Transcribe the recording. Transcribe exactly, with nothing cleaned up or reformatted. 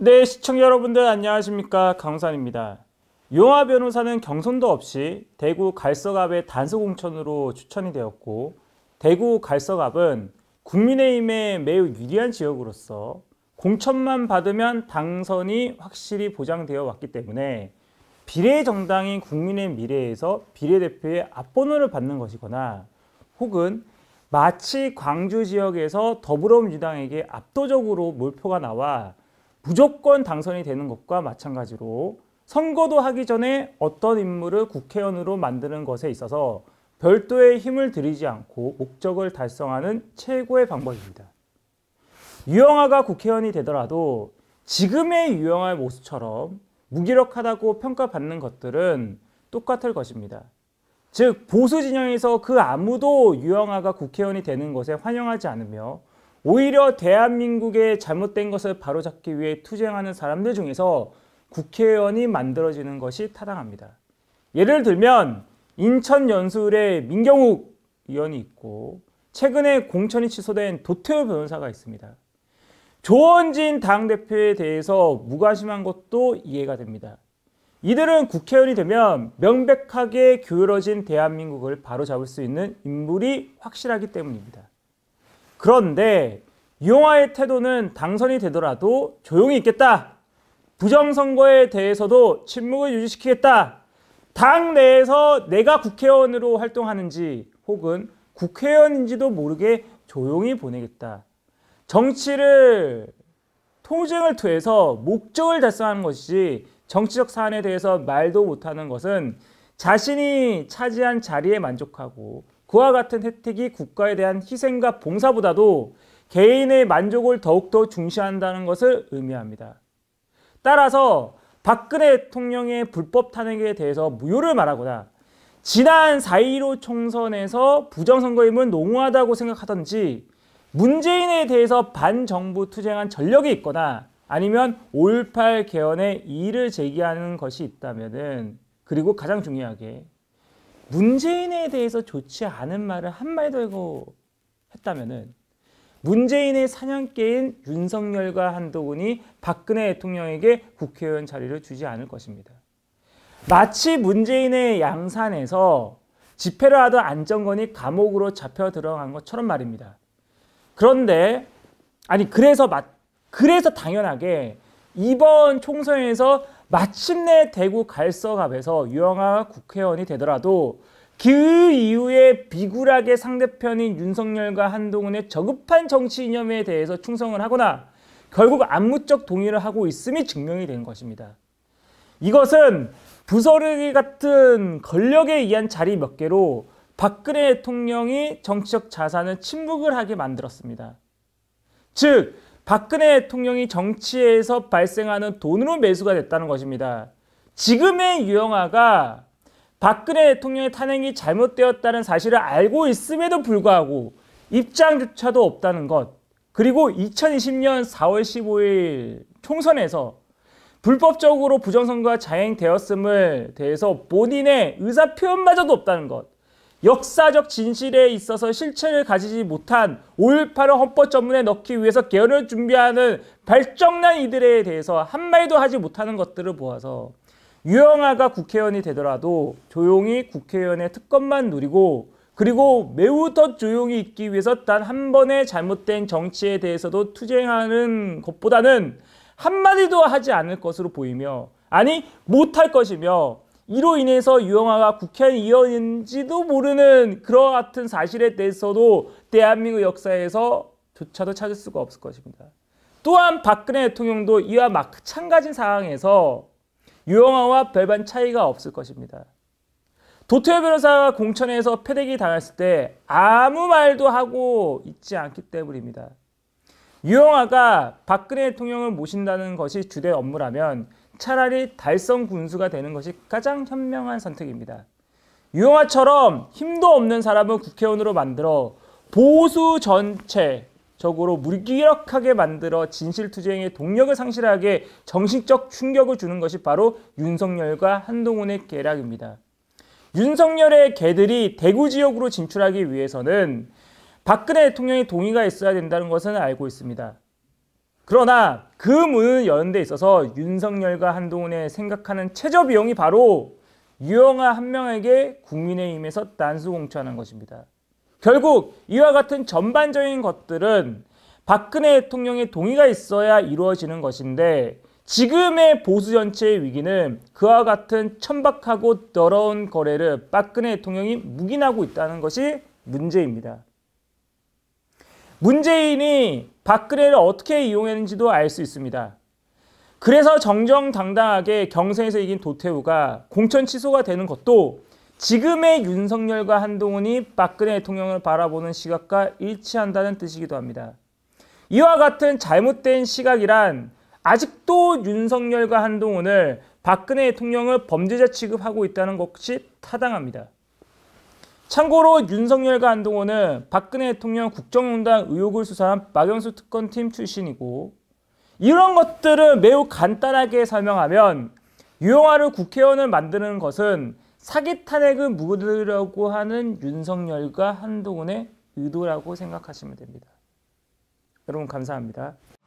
네, 시청자 여러분들 안녕하십니까, 강우산입니다. 유영하 변호사는 경선도 없이 대구 갈서갑의 단수공천으로 추천이 되었고, 대구 갈서갑은 국민의힘에 매우 유리한 지역으로서 공천만 받으면 당선이 확실히 보장되어 왔기 때문에 비례정당인 국민의 미래에서 비례대표의 앞번호를 받는 것이거나, 혹은 마치 광주 지역에서 더불어민주당에게 압도적으로 몰표가 나와 무조건 당선이 되는 것과 마찬가지로 선거도 하기 전에 어떤 인물을 국회의원으로 만드는 것에 있어서 별도의 힘을 들이지 않고 목적을 달성하는 최고의 방법입니다. 유영하가 국회의원이 되더라도 지금의 유영하의 모습처럼 무기력하다고 평가받는 것들은 똑같을 것입니다. 즉, 보수 진영에서 그 아무도 유영하가 국회의원이 되는 것에 환영하지 않으며 오히려 대한민국의 잘못된 것을 바로잡기 위해 투쟁하는 사람들 중에서 국회의원이 만들어지는 것이 타당합니다. 예를 들면 인천 연수울에 민경욱 의원이 있고, 최근에 공천이 취소된 도태우 변호사가 있습니다. 조원진 당대표에 대해서 무관심한 것도 이해가 됩니다. 이들은 국회의원이 되면 명백하게 기울어진 대한민국을 바로잡을 수 있는 인물이 확실하기 때문입니다. 그런데 유영하의 태도는 당선이 되더라도 조용히 있겠다, 부정선거에 대해서도 침묵을 유지시키겠다, 당 내에서 내가 국회의원으로 활동하는지 혹은 국회의원인지도 모르게 조용히 보내겠다, 정치를 통증을 통해서 목적을 달성하는 것이지 정치적 사안에 대해서 말도 못하는 것은 자신이 차지한 자리에 만족하고 그와 같은 혜택이 국가에 대한 희생과 봉사보다도 개인의 만족을 더욱더 중시한다는 것을 의미합니다. 따라서 박근혜 대통령의 불법 탄핵에 대해서 무효를 말하거나 지난 사 일오 총선에서 부정선거임을 농후하다고 생각하던지 문재인에 대해서 반정부 투쟁한 전력이 있거나 아니면 오일팔 개헌에 이의를 제기하는 것이 있다면은, 그리고 가장 중요하게 문재인에 대해서 좋지 않은 말을 한마디도 하고 했다면은 문재인의 사냥개인 윤석열과 한동훈이 박근혜 대통령에게 국회의원 자리를 주지 않을 것입니다. 마치 문재인의 양산에서 집회를 하던 안정건이 감옥으로 잡혀 들어간 것처럼 말입니다. 그런데 아니 그래서 마, 그래서 당연하게 이번 총선에서 마침내 대구 갈서갑에서 유영하가 국회의원이 되더라도 그 이후에 비굴하게 상대편인 윤석열과 한동훈의 저급한 정치 이념에 대해서 충성을 하거나 결국 암묵적 동의를 하고 있음이 증명이 된 것입니다. 이것은 부서르기 같은 권력에 의한 자리 몇 개로 박근혜 대통령이 정치적 자산을 침묵을 하게 만들었습니다. 즉, 박근혜 대통령이 정치에서 발생하는 돈으로 매수가 됐다는 것입니다. 지금의 유영하가 박근혜 대통령의 탄핵이 잘못되었다는 사실을 알고 있음에도 불구하고 입장조차도 없다는 것, 그리고 이천이십 년 사월 십오일 총선에서 불법적으로 부정선거가 자행되었음을 대해서 본인의 의사표현마저도 없다는 것, 역사적 진실에 있어서 실체를 가지지 못한 오일팔을 헌법전문에 넣기 위해서 개헌을 준비하는 발정난 이들에 대해서 한마디도 하지 못하는 것들을 보아서 유영하가 국회의원이 되더라도 조용히 국회의원의 특권만 누리고, 그리고 매우 더 조용히 있기 위해서 단 한 번의 잘못된 정치에 대해서도 투쟁하는 것보다는 한마디도 하지 않을 것으로 보이며, 아니 못할 것이며, 이로 인해서 유영하가 국회의원인지도 모르는 그와 같은 사실에 대해서도 대한민국 역사에서 조차도 찾을 수가 없을 것입니다. 또한 박근혜 대통령도 이와 마찬가지 상황에서 유영하와 별반 차이가 없을 것입니다. 도태우 변호사가 공천에서 패대기 당했을 때 아무 말도 하고 있지 않기 때문입니다. 유영하가 박근혜 대통령을 모신다는 것이 주된 업무라면 차라리 달성 군수가 되는 것이 가장 현명한 선택입니다. 유영하처럼 힘도 없는 사람을 국회의원으로 만들어 보수 전체적으로 무기력하게 만들어 진실투쟁의 동력을 상실하게 정신적 충격을 주는 것이 바로 윤석열과 한동훈의 계략입니다. 윤석열의 개들이 대구 지역으로 진출하기 위해서는 박근혜 대통령의 동의가 있어야 된다는 것은 알고 있습니다. 그러나 그 문을 여는 데 있어서 윤석열과 한동훈의 생각하는 최저 비용이 바로 유영아 한 명에게 국민의힘에서 난수공천한 것입니다. 결국 이와 같은 전반적인 것들은 박근혜 대통령의 동의가 있어야 이루어지는 것인데 지금의 보수 전체의 위기는 그와 같은 천박하고 더러운 거래를 박근혜 대통령이 묵인하고 있다는 것이 문제입니다. 문재인이 박근혜를 어떻게 이용했는지도 알 수 있습니다. 그래서 정정당당하게 경선에서 이긴 도태우가 공천 취소가 되는 것도 지금의 윤석열과 한동훈이 박근혜 대통령을 바라보는 시각과 일치한다는 뜻이기도 합니다. 이와 같은 잘못된 시각이란 아직도 윤석열과 한동훈을 박근혜 대통령을 범죄자 취급하고 있다는 것이 타당합니다. 참고로 윤석열과 한동훈은 박근혜 대통령 국정농단 의혹을 수사한 박영수 특검팀 출신이고 이런 것들을 매우 간단하게 설명하면 유영아를 국회의원을 만드는 것은 사기 탄핵을 묻으려고 하는 윤석열과 한동훈의 의도라고 생각하시면 됩니다. 여러분 감사합니다.